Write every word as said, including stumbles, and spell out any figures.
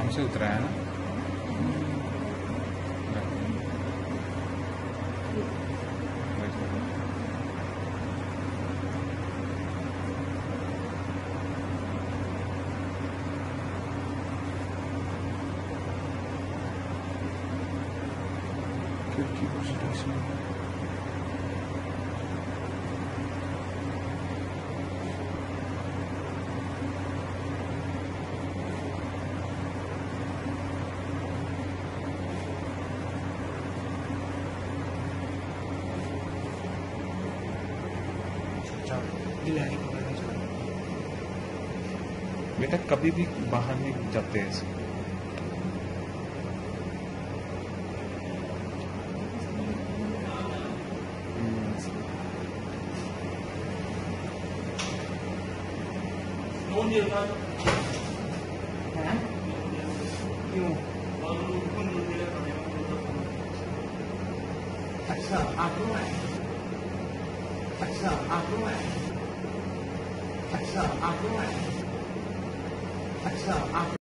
Platform से उतरा है ना। खिड़की को बेटा कभी भी बाहर नहीं जाते ऐसे। क्यों? अच्छा आप लोग हैं। अच्छा आप लोग हैं। अच्छा आप लोग हैं। अच्छा आप